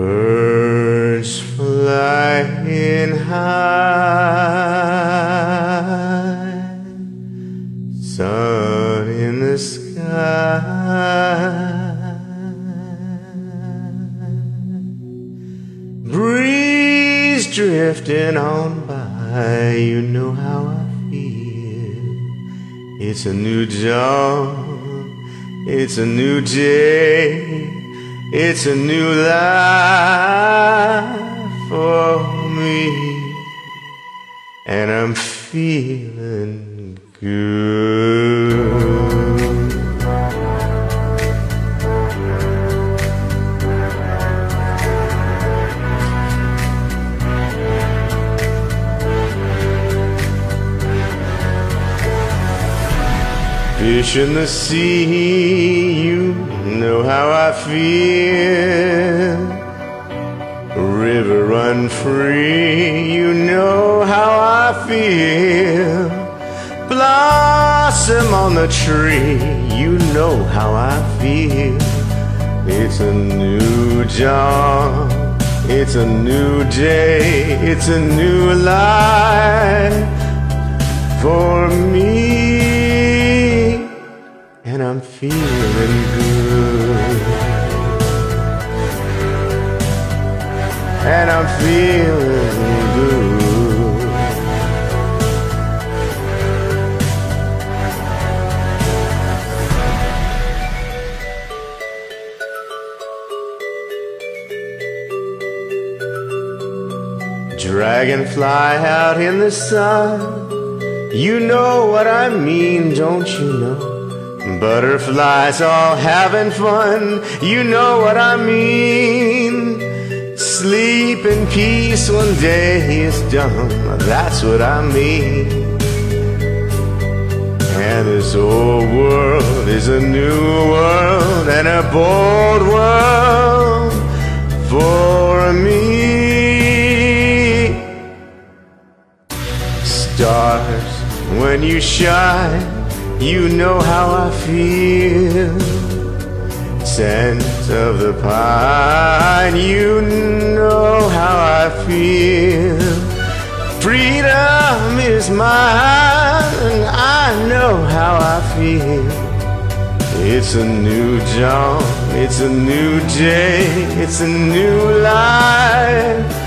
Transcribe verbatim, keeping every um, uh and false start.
Birds flying high, sun in the sky, breeze drifting on by. You know how I feel. It's a new dawn, it's a new day, it's a new life for me, and I'm feeling good. Fish in the sea, you know how I feel. River run free, you know how I feel. Blossom on the tree, you know how I feel. It's a new dawn, it's a new day, it's a new life for me, and I'm feeling good, and I'm feeling good. Dragonfly out in the sun, you know what I mean, don't you know? Butterflies all having fun, you know what I mean. Sleep in peace when day is done, that's what I mean. And this old world is a new world, and a bold world for me. Stars, when you shine, you know how I feel. Scent of the pine, you know how I feel. Freedom is mine, and I know how I feel. It's a new dawn, it's a new day, it's a new life